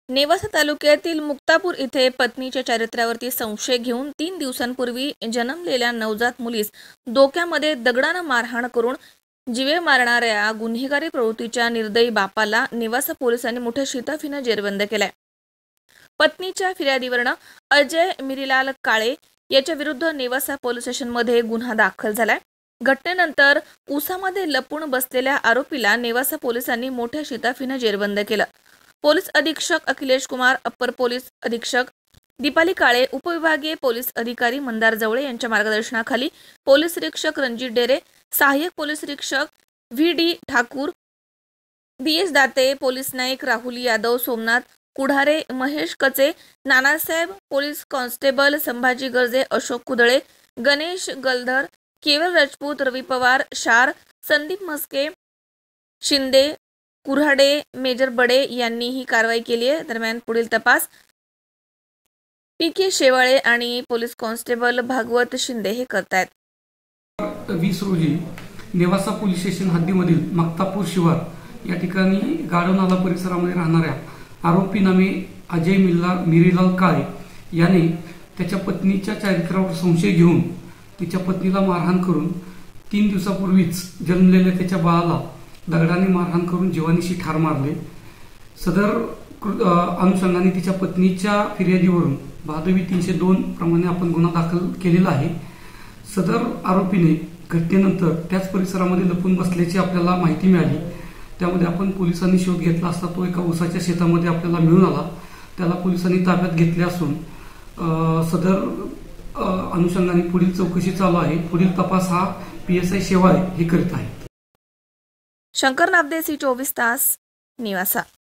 नेवासा तालुक्यातील मुक्तापूर येथे पत्नीच्या चारित्र्यावरती संशय घेऊन 3 दिवसांपूर्वी जन्मलेल्या नवजात मुलीस डोक्यामध्ये दगडानं मारहाण करून जीवे मारणाऱ्या गुन्हेगारी प्रवृत्तीच्या निर्दयी बापाला नेवासा पोलिसांनी मोठ्या शिताफीनं जेरबंद केलाय। पत्नीच्या फिर्यादीवरनं अजय मिरीलाल काळे याच्या विरुद्ध नेवासा पोलीस स्टेशनमध्ये गुन्हा दाखल झालाय। घटनेनंतर उसामध्ये लपून बसलेल्या आरोपीला नेवासा पोलिसांनी मोठ्या शिताफीनं जेरबंद केलं। पोलीस अधीक्षक अखिलेश कुमार, अप्पर पोलीस अधीक्षक दीपाली काळे, उपविभागीय पोलीस अधिकारी मंदार जवळे यांच्या मार्गदर्शनाखाली पोलीस निरीक्षक रणजित डेरे, सहाय्यक पोलीस निरीक्षक V D. Thakur, B S. Date, police Naik Rahul Yadav, Somnath Kudhare, Mahesh Kache, Nanasaheb, police constable Sambhaji Garje, Ashok Kudale, Ganesh Galdhar, Keval Rajput, Ravi Pawar, शार, संदीप मस्के, शिंदे, कुऱ्हाडे, मेजर बडे यांनी ही कारवाई केली आहे। दरम्यान पुढील तपास पी.के. शेवाळे आणि पोलीस कॉन्स्टेबल भागवत शिंदे हे करतायत। 20 रोजी नेवासा पोलीस स्टेशन हद्दीमधील मक्तापूर शिवार या ठिकाणी गाडोनाला परिसरामध्ये राहणाऱ्या आरोपी नामे अजय मिरीलाल काळे याने त्याच्या पत्नीच्या चारित्र्यावर संशय घेऊन तिच्या पत्नीला मारहाण करून 3 दिवसापूर्वीच जन्मलेल्या त्याच्या बाळाला दगडाने मारहाण करून जीवानीशी ठार मारले। सदर अनुषंगाने तिच्या पत्नीच्या फिर्यादीवरून भादवी 302 प्रमाणे आपण गुन्हा दाखल केलेला आहे। सदर आरोपीने घटनेनंतर त्याच परिसरामध्ये लपून बसल्याची आपल्याला माहिती मिळाली। त्यामध्ये आपण पोलिसांनी शोध घेतला असता तो एका ऊसाच्या शेतामध्ये आपल्याला मिळून आला। त्याला पोलिसांनी ताब्यात घेतले असून सदर अनुषंगाने पुढील चौकशी चालू आहे। पुढील तपास हा पी.एस.आय. शेवाळे हे करीत आहेत। शंकर नाबदे, सी 24 तास, नेवासा।